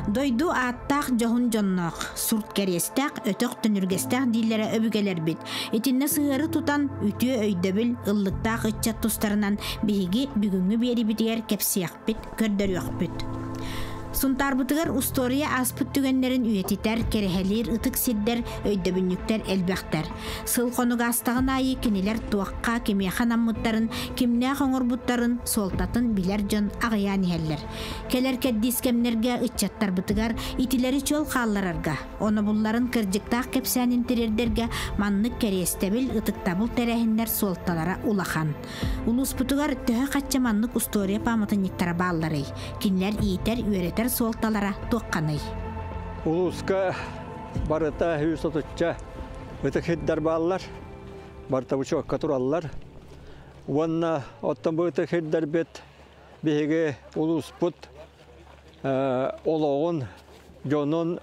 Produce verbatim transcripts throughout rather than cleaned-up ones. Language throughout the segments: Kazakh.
Дойду аттақ жоғын жоннақ, сурт керестақ, өтіқ түніргестақ дейлері өбігелер бит. Етінне сығыры тұтан үтіе өйдөбіл ыллықтақ үтчат тұстарынан бейгі бүгінгі бері бітігер кепсияқ бит, көрдер yoq бит. Сунтар бутыгар устория аспыт түгеннерин үйетитер, керехелер, ытык сиддер, өйдөбүннүктер, элбэхтер. Сыл конуга астагын айы кинилер туакка, кемехан аммыттарын, кимне хоңор буттарын, солтатын билер жон агыян иһеллер. Келер кеддис кемнерге ытчаттар бутыгар, итилери чол халларарга. Оны булларын кыржыктак кепсәнин тирердерге маннык керестебил ытыктабыл терехиннер солталара улахан. Улус бутыгар төһө качча маннык устория памытын иттара бааллары. Кинлер иитер, үйретер солталара тоққаный. Улуска барыта хүйіс отыча өтік хеддар баллар, барта бұчуаққа тұраллар. Уанна оттан бұйтық хеддар бет бейге улус бұт олауын, жонын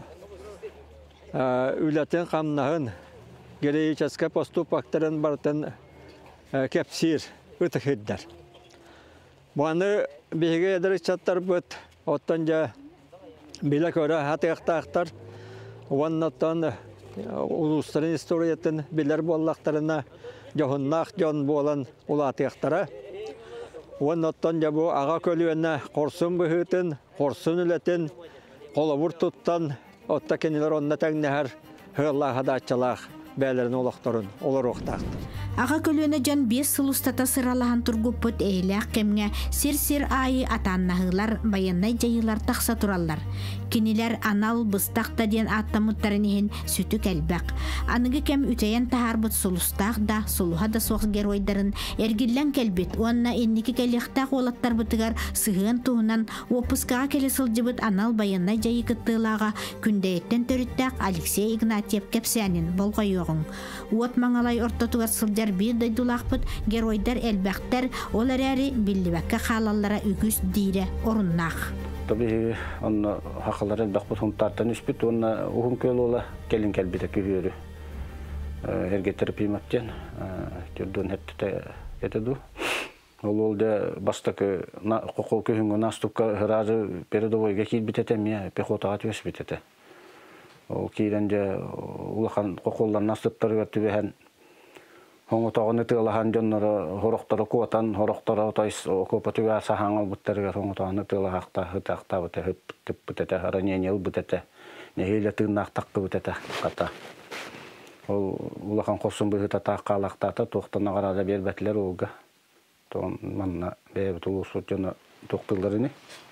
үләтен қамнағын герей часка поступ ақтарын бартын кәпсир өтік хеддар. Бұғаны бейге едірі чаттар бұт оттан жа биле көрі хатықтақтар, уаннаттан улустарын историятын билер боллақтарына жоғыннақ жон болан улатықтара. Уаннаттан жа бұл аға көлуіне қорсын бұхытын, қорсын үлетін, қолабыр тұттан, отта кенелер онына тәңнәр ғыллаға датчалақ бәлерін олақтарын, олар оқтақтыр. Аға көлөне жан бес сылустата сыралахан тургуппут эйләк кемге сир-сир айы атаннахылар баяннай жайылар тақса тураллар. Кинилер анал быстақта ден аттамыттарын ехен сүті кәлбәк. Анығы кем үтейен тахарбыт сулустақ да, сулуха да соғыз геройдарын әргіллән кәлбет. Онна еннекі кәліқтақ олаттар бұтығар сығын туғынан опысқаға келі сылжыбыт анал баяннай жайы кыттылаға күндәйеттен төріттәк Алексей Игнатьев кәпсәнін болға йоғын. Уот маңалай ортатуға сылжар bir daydılaxpıt geroyдар elbäktер olar äri billibäkkä халаллара үгүс дире оруnnaq. Tabii onu haqalar elbäkpıt huntartan üspüt onu uhun köl ola gelin kelbide kühürü. Ergeterapi matjan gördün hette etedu. Ol olda bastaki qoqol köhüngü nastupka hırarı peredovoyga kilbitetem ya pexotağa tüsbitete. O kirende ulahan qoqollar nastuptarga tübehen Hongo tağını tığılahan jonları horoqtara kuatan, horoqtara otayız okupatüga sahangal buttarıgar hongo tağını tığılahaqta, hıtaqta bute, hıp butete, aranyenel butete, neheyle tığınaq taqqı butete qata. Ol ulahan qosun bu hıtata qalaqtata, toqtana qarada berbetler olga. Toğun manna beyabit ulusu jona toqtıllarını.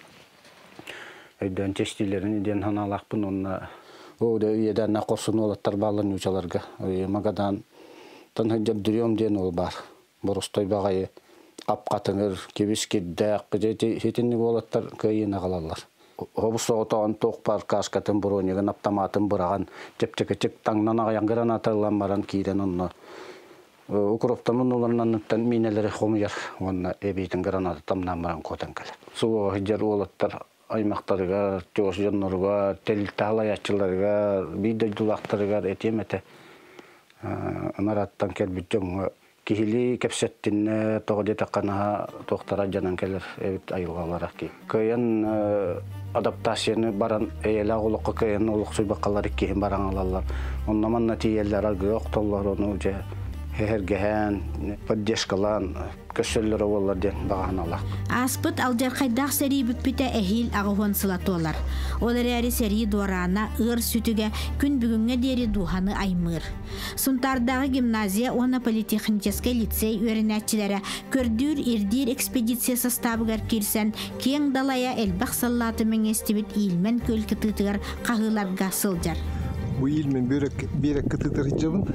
Öydен çeştilerini den hanalaqpın onna. O da üyeden qosun olattar bağlan uçalarga. Magadan Tan hajab duryom den ol bar. Borostoy bagayı qapqatınır, kebiskidde, qijeti hetinni bolattar kayına qalallar. Hobus oğutan toqpar kaskatın buronigan aptamatın buragan teptekecek tangnan aqyan granatalan baran kiren onna. Ukroptamın olanantan mineleri xomuyar. Onna ebitin granata tamnan baran qotan kala. Suwa hajar olattar aymaqtarıga, joş jonnorga, tel talayatçılarga, bidajulaqtarıga etemete. Amarattan kelbitjong kihili kepsettin toqde taqana toqtara janan keler evet ayılgalara ki. Kayan adaptasyonu baran eyela uluq kayan uluq suybaqalar ikki baran alallar. Onnaman natiyeler agıq tollar onu je hergehen poddeskalan kösöller olar den baganalar. Aspıt aljar qaydaq seri büpüte ehil ağıhon sılatolar. Olar eri seri dorana ır sütüge gün bugünge deri duhanı aymır. Suntardağı gimnaziya ona Politexnicheske lisey öğrenetçilere kördür irdir ekspedisiya sastavıgar kirsen keng dalaya elbaq sallatı menestibit ilmen köl kıtıtıgar qahılarga sıljar. Bu ilmen börek kıtıtır hicabın.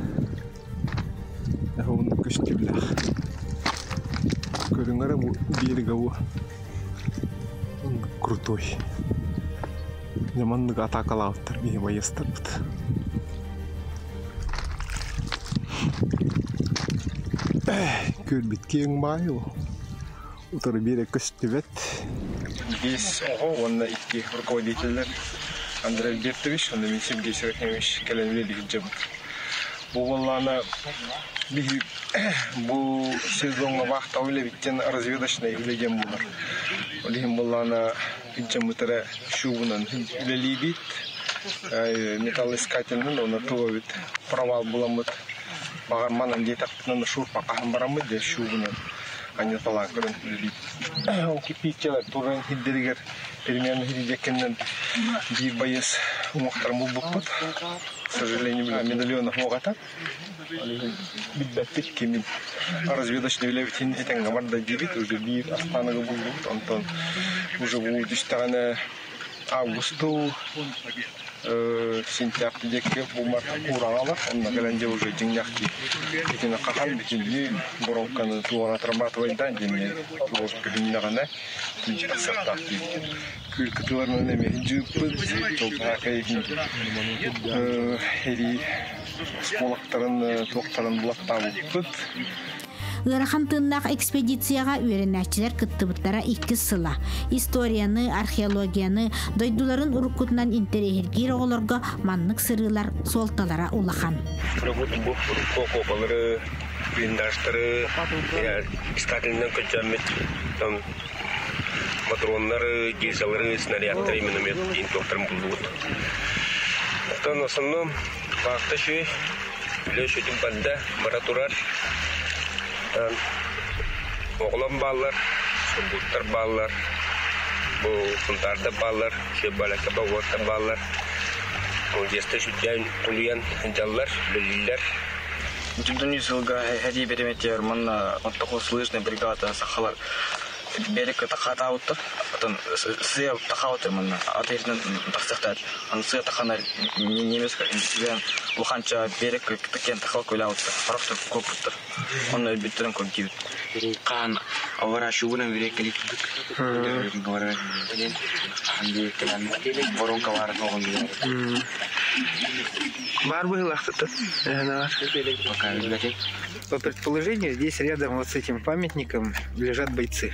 Onu köştübler. Көріңара берега у крутой. Жамандык атакалаптар бие байыстар бут. Көрбит кең бай у. Утары берег көстүбет. Здесь ого, он iki руководитель Андрей Альбертович, он Сергей Сергеевич Калянвели Джабут. Бугуллана бу сезонга вакыт ойлы биттен разведочный үлеген булар. Олеген буллана инчемутера шубунан үлелибит, металлоискательный, он отовит провал буламыт. Багарманан детактынан шурпа кахан барамыт де шубунан. Они таланкырын үлелибит. Окипичелер турын хиддеригер перемены хиддекеннен бир байыз умактар булбукпут. К сожалению, медальонов могата. Бидбеттик кемин разведочный үлебитин этен гамарда дебит уже бир астанага булбукт. Антон уже будет иштаганы августу сентябрь деке бу марта куралар. Онна келенде уже жиңяхти. Этен кахан битин боровканы туана отрабатывать да деме. Вот кабинагана тинчатсактакти. Күлкүтүлөрүнөн эми жыппыт толпакайын эри сполактарын токтарын булактабыппыт. Ырахан тыннақ экспедицияға үйренәчілер кыттыбыттара икки сыла. Историяны, археологияны, дойдуларын уруккутунан интерехиргир оғылырға маннық сырылар солталара улахан. Кокопалары, блиндаштары, сталиннен көчәмет, патронлары, гейсалары, снарядтары, миномет, дейін тоқтарын бұлдуыт. В основном, вақытта шүй, үлес өтім балда, маратурар, оғылан баллар, сұлбуттар баллар, бұл құнтарды баллар, шебалака бағуатта баллар, оңдесті жүттен тұлыян жаллар, лөлілер. Жүмдің үйсілгі әдей береметтер, мұнна ұнтықы слышны бригада сақалар. Берек тақата ауыттыр, сыя тақа ауыттыр мұнна, атырдың тақсықтар. Сыя тақана немескі үндістіген ұлғанша берек тікен тақал көйлі ауыттыр, парақты көп бұттыр. Оны өтбеттерін көп дейбіт. Қан ауыра шубынан берек келектік. Ауыра білен, қанды келен, боронка барын оғын білер. Бар был ахтата. По предположению, здесь рядом вот с этим памятником лежат бойцы.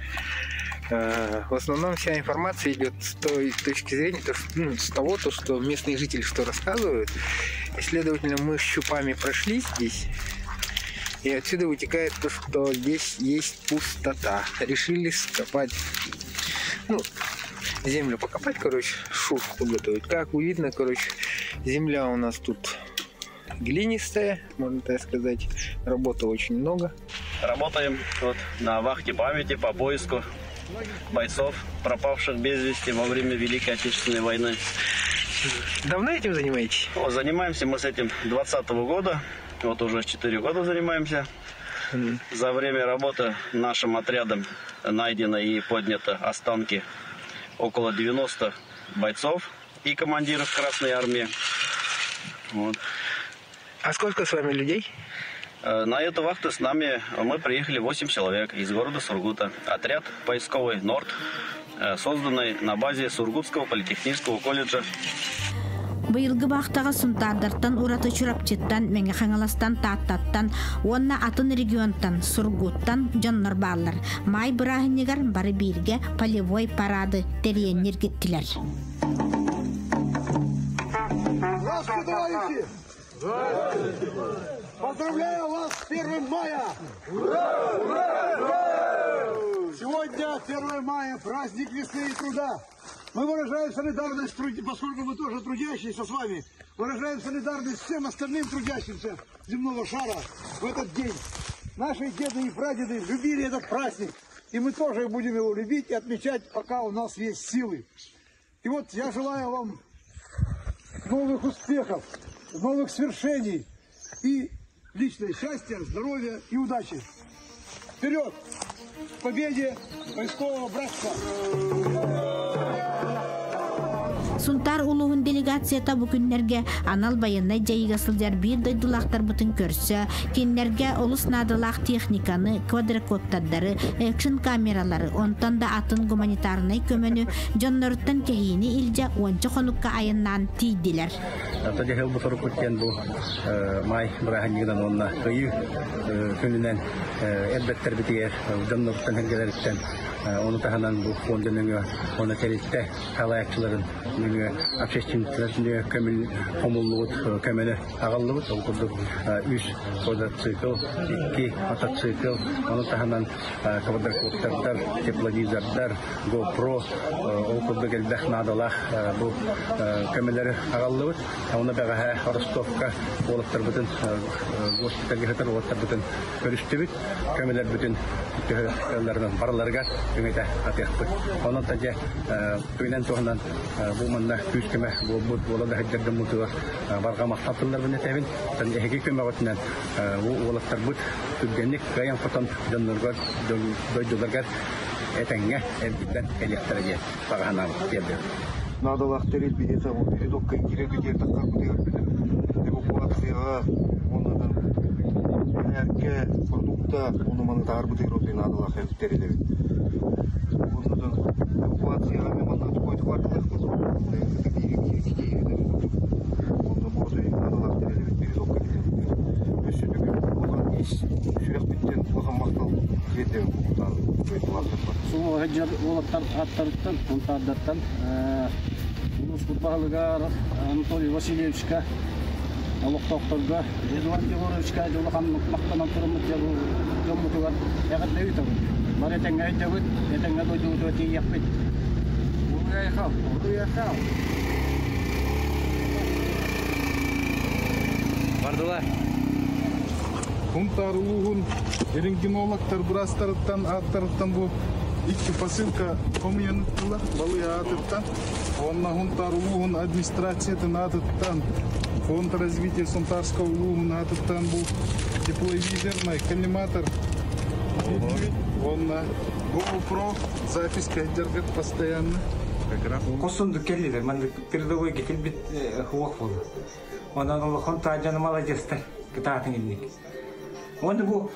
В основном вся информация идет с той точки зрения, то, ну, с того, то, что местные жители что рассказывают. И, следовательно, мы с щупами прошли здесь. И отсюда вытекает то, что здесь есть пустота. Решили скопать, ну, землю покопать, короче, шурф подготовить. Как видно, короче, земля у нас тут глинистая, можно так сказать. Работы очень много. Работаем вот на вахте памяти по поиску бойцов, пропавших без вести во время Великой Отечественной войны. Давно этим занимаетесь? О, занимаемся мы с этим двадцатого года. Вот уже четыре года занимаемся. Mm. За время работы нашим отрядом найдено и поднято останки около девяноста бойцов и командиров Красной Армии. Вот. А сколько с вами людей? На эту вахту с нами мы приехали восемь человек из города Сургута. Отряд поисковый «Норд», созданный на базе Сургутского политехнического колледжа. Быйылгы бақтаға сұнтардартан ураты чурапчыттан, мәңе қаңаластан тааттаттан, онна атын регионтан, Сургуттан жоннор баллар. Май бұрағынегар бары бирге полевой парады тереннер кеттілер. Здравствуйте, товарищи! Поздравляю вас с первым мая! Ура! Ура! Ура! Сегодня первое мая, праздник весны и труда. Мы выражаем солидарность, поскольку мы тоже трудящиеся с вами, выражаем солидарность всем остальным трудящимся земного шара в этот день. Наши деды и прадеды любили этот праздник, и мы тоже будем его любить и отмечать, пока у нас есть силы. И вот я желаю вам новых успехов, новых свершений и личное счастье, здоровья и удачи. Вперед! К победе войскового братства! Сунтар улуғын делегацията бүкінлерге анал байынна жайығасылдар бір дойдылақтар бұтын көрсі, кенлерге олыс надылақ техниканы, квадрокоптардары, экшн камералары, онтан да атын гуманитарнай көміні жоннорыттан кәйіні илже ончы қонуққа айыннан тейділер. Атаға хел бұтыры көткен бұл май бірағанегінен онына көйі күнінен әлбәттер бітігер, жоннорыттан хәңгелеріктен оны тағынан бұл фондының оны тересте қалайақшыларын общественный Ләсінде кәміл қомылуыт, кәмелі ағалуыт, ол күрдік үш квадроцикл, екі мотоцикл, оны тағынан кавадар квоттардар, тепловизордар, GoPro, ол күрдік әлдәқ надалақ бұл кәмелері ағалуыт. Оны бәғаға Ростовка олықтар бұтын, госпитальге ғытыр олықтар бұтын көрістібіт, кәмелер бұтын бараларға өңеті атияқпыт. Оның тәже көйнен тоғынан бұл манна күз кеме бұл олады әддерді мұтуы барға мақтапынлар бұны тәбін. Тән әхеге көме ғытынан олықтар бұт күлгенлік ғайын құтын дөнлерғар, дойдыларғар әтәңе әлбіттен әліқтірге бағанам берді. Надалах терет бидета бұл передокка керегі дер таққар бұдығар эвакуацияға, онынан әрке продукта, оны маны тағар бұдығар өте надалах әліп терелері. Онынан эвакуацияға мен маны қойды қартылық бұд. Онды морды надалах терелері передокка керегі. Өсі бүгі оған еш шүрек біттен оған мақтал жетен бұқтан өйті лақтыр бар. Сол ғаджар олаттар аттарыттан, ұнтардаттан Спортбағылығар Анатолий Васильевичка, Олық тоқтырға, Эдуард Егоровичка, Жолақан мақтанан тұрымыт жомытығар, яғат дөйт ауыд. Бар әтәңі әйт ауыд, әтәңі дойды өте яқпет. Олы әйқал, олы әйқал. Бардыла. Хунтар улуғын, рентгенологтар бұрастарыттан, аттарыттан бұл икки посылка комьяныттыла, балы атыттан. Онна хунтар улуғын администрациятын атыттан, фонд развития Сунтарского улуғын атыттан бұл тепловизорный коллиматор. Онна GoPro записка держит постоянно. Косунду келдилер, мен передовой келбит хуак болду. Онан ол хунтар жаны молодецтер, кытаатын илник. Оны бұл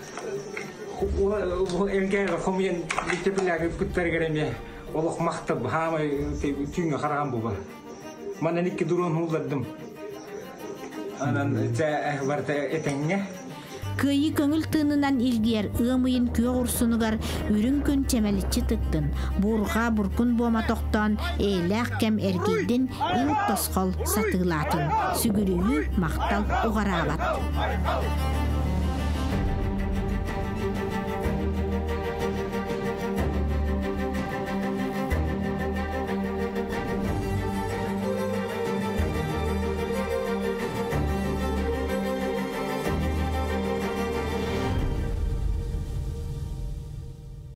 элгеға комьян бітепілігі күттер кереме. Олық мақтып, хамай түйінге қараған бұл бар. Манан екі дұрын ұлдадым. Анан жа барды етіңге. Кыйы көңіл тынынан илгер ымыйын көй урсунугар үрін күн чемелітчі тыктын. Бурға буркун бома тоқтан эйләқ кәм әргейден иң тосқол сатылатын. Сүгірігі мақтал ұғарабат.